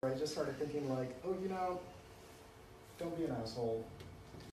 I just started thinking like, oh, don't be an asshole.